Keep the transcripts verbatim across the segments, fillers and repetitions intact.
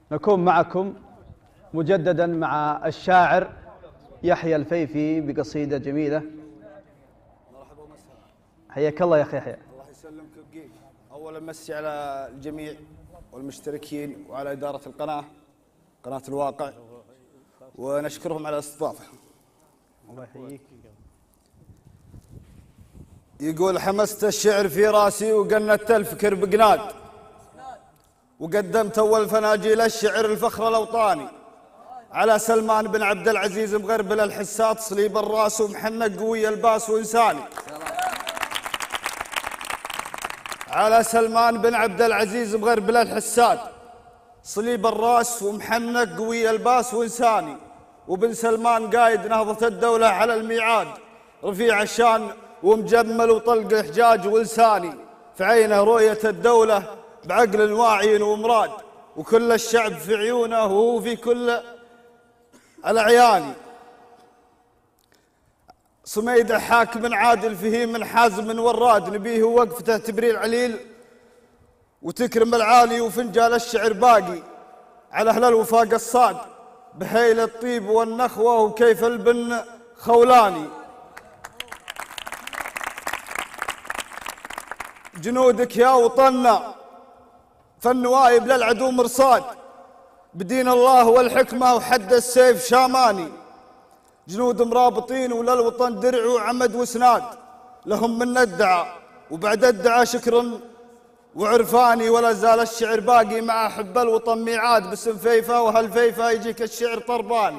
نكون معكم مجددا مع الشاعر يحيى الفيفي بقصيدة جميلة. مرحبا ومسهلا. حياك الله يا أخي يحيى. الله يسلمك ويبقيك. أولا مسي على الجميع والمشتركين وعلى إدارة القناة قناة الواقع، ونشكرهم على الاستضافة. الله يحييك. يقول: حمست الشعر في راسي وقنت الفكر بقناد، وقدمت أول فناجيل الشعر الفخر الأوطاني على سلمان بن عبد العزيز مغربل الحسات، صليب الراس ومحنق قوي الباس وإنساني. على سلمان بن عبد العزيز مغربل الحسات، صليب الراس ومحنق قوي الباس وإنساني. وبن سلمان قايد نهضة الدولة على الميعاد، رفيع الشان ومجمل وطلق حجاج ولساني. في عينه رؤية الدولة بعقل واعي ومراد، وكل الشعب في عيونه وفي كل الأعيان. صميد حاكم عادل فيه من حازم وراد، نبيه وقفته تبرير عليل وتكرم العالي. وفنجال الشعر باقي على أهل الوفاق الصاد، بهيل الطيب والنخوة وكيف البن خولاني. جنودك يا وطننا فالنوايب للعدو مرصاد، بدين الله والحكمة وحد السيف شاماني. جنود مرابطين وللوطن درع وعمد وسناد، لهم من الدعاء وبعد الدعاء شكر وعرفاني. ولا زال الشعر باقي مع حب الوطن ميعاد، باسم فيفا وهالفيفا يجيك الشعر طرباني.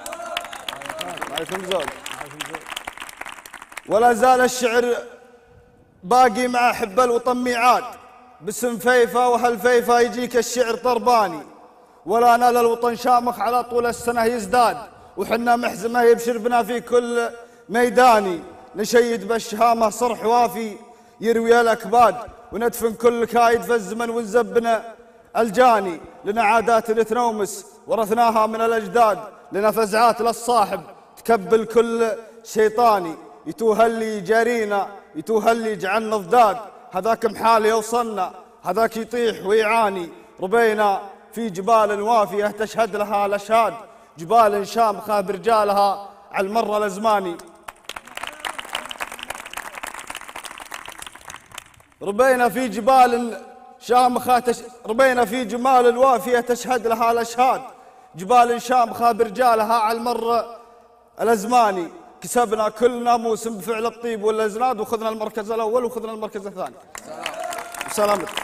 ولا زال الشعر باقي مع حب الوطن ميعاد، باسم فيفا وهالفيفا يجيك الشعر طرباني. ولا نال الوطن شامخ على طول السنة يزداد، وحنا محزمة يبشر بنا في كل ميداني. نشيد بالشهامة صرح وافي يروي الأكباد، وندفن كل كايد في الزمن ونزبنا الجاني. لنا عادات نتنومس ورثناها من الأجداد، لنا فزعات للصاحب تكبل كل شيطاني. يتوه اللي جارينا يتوه اللي جعلنا ضداد، هذاك محال يوصلنا هذاك يطيح ويعاني. ربينا في جبال وافية تشهد لها الأشهاد، جبال شامخة برجالها على المر الأزماني. ربينا في جبال شامخة تش... ربينا في جمال وافية تشهد لها الأشهاد، جبال شامخة برجالها على المر الأزماني. كسبنا كلنا موسم بفعل الطيب والأزناد، وخذنا المركز الأول وخذنا المركز الثاني. سلامتك.